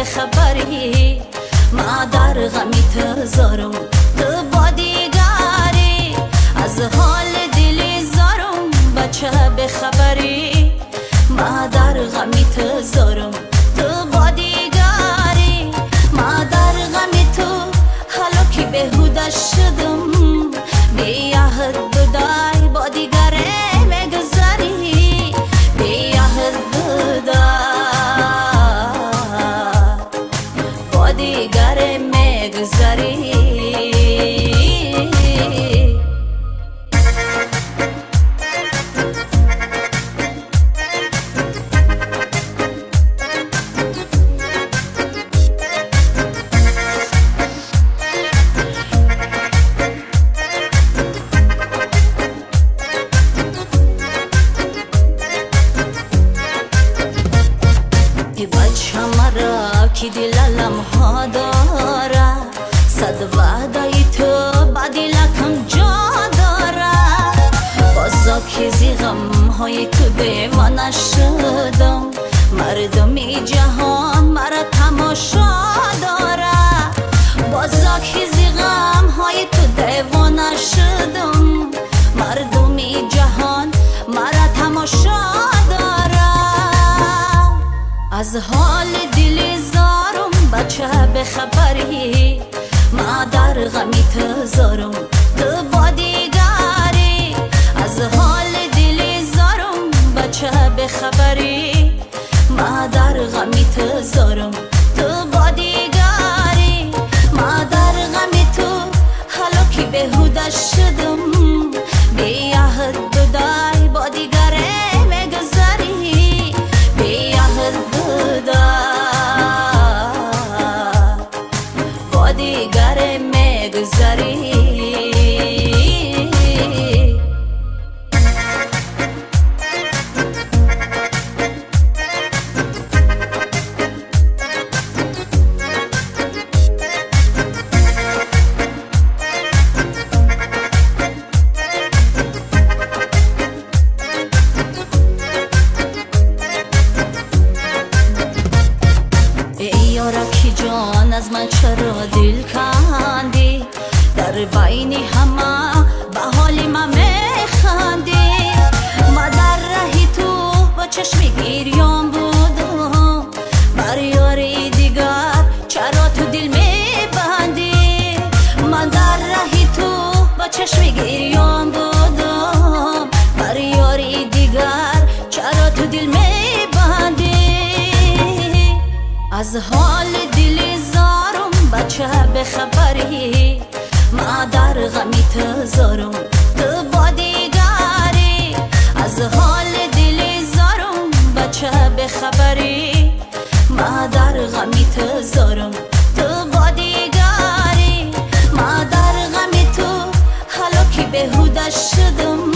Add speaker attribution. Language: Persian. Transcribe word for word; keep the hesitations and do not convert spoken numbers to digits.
Speaker 1: به خبری ما در غمی تزارم تو با دیگری از حال دلی زارم بچه به خبری ما در غمی تزارم تو با دیگری ما در غمی تو حالا که بهوده شدم بی عهد بدای با دیگره مگذری بی عهد بدای با دیگره مگذری بچه مرا که دلالم ها داره صد وعده تو بعدی لکم جا داره بازا که زیغم های تو دیوانه شدم مردمی جهان مرا تماشا داره بازا که زیغم های تو دیوانه شدم مردمی جهان مرا تماشا از حال دلی زارم بچه به خبری ما در غمی تزارم تو با دیگری از حال دلی زارم بچه به خبری ما در غمی تزارم تو با دیگری ما در غمی تو حالا که بهوده شدم بی عهد بدای با دیگره مگذری بی عهد با دیگر مگذری یارکی جان از من چرا دل کندی در بین همه به حال من میخندی ما در راه تو با چشم گریان بودم بر یاری دیگر چرا تو دل میبندی من در راه تو با چشم گریان بودم بر یاری دیگر چرا تو دل میبندی از حال دلی زارم بچه به خبری ما در غمی تزارم تو با دیگری از حال دلی زارم بچه به خبری ما در غمی تزارم تو با دیگری ما در غمی تو حالا که بهوده شدم